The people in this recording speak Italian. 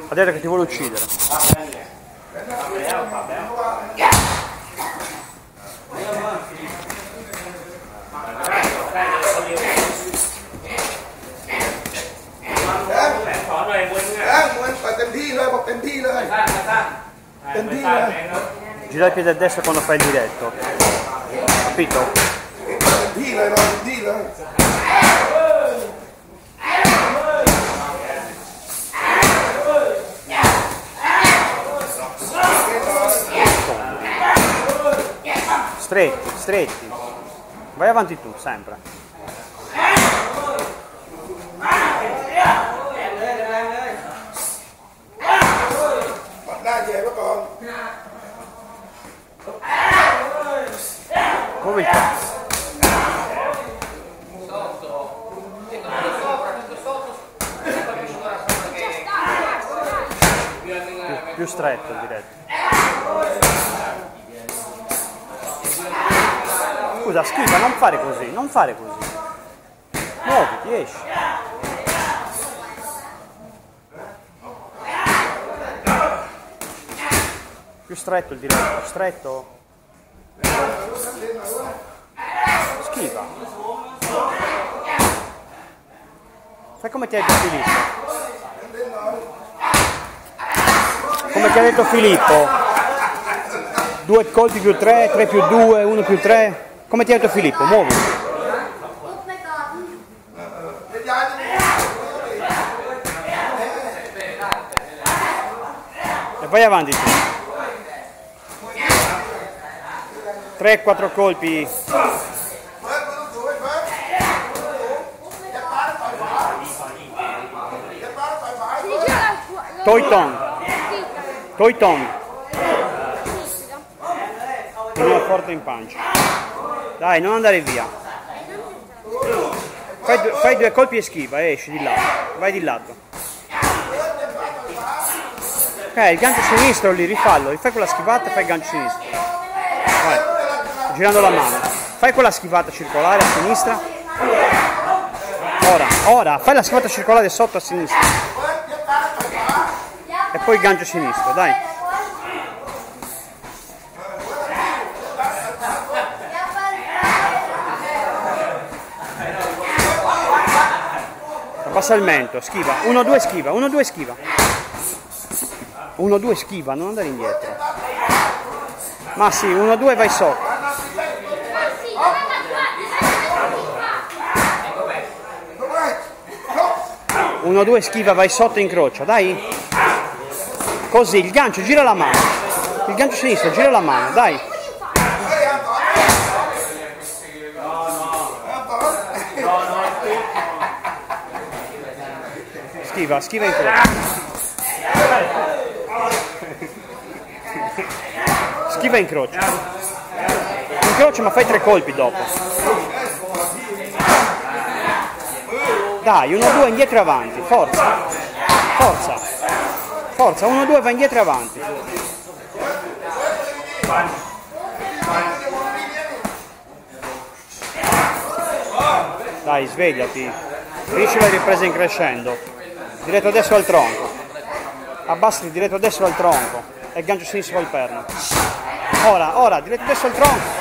Ha detto che ti vuole uccidere. Gira il piede a destra quando fai il diretto. Capito? Stretti, stretti. Vai avanti tu, sempre. Muovi il cazzo. Più stretto direi. Scusa, schifa, non fare così, non fare così. Muoviti, esci. Più stretto il diretto, stretto. Schifa. Fai come ti ha detto Filippo. Come ti ha detto Filippo. 2 colpi più 3, 3 più 2, 1 più 3. Come ti ha detto Filippo, muovi. E vai avanti tu. 3-4 colpi. Toi Tong. Una forte in pancia. Dai, non andare via. Fai 2 colpi e schiva, esci di lato. Vai di lato. Ok, il gancio sinistro lì, rifallo. Fai quella schivata e fai il gancio sinistro. Vai. Girando la mano. Fai quella schivata circolare a sinistra. Ora, fai la schivata circolare sotto a sinistra. E poi il gancio sinistro, dai. Abbassa il mento, schiva. 1-2 schiva, 1-2 schiva. 1-2 schiva, non andare indietro. Ma sì, 1-2 vai sotto. 1-2 schiva, vai sotto e incrocia, dai. Così, il gancio, gira la mano. Il gancio sinistro, gira la mano, dai. Schiva, schiva in croce. Schiva in croce. In croce, ma fai 3 colpi dopo. Dai, 1-2 indietro e avanti, forza. Forza. Forza, 1-2 va indietro e avanti. Dai, svegliati. Finisci la ripresa in crescendo. Diretto adesso al tronco. Abbassati diretto adesso al tronco. E il gancio sinistro al perno. Ora, diretto adesso al tronco.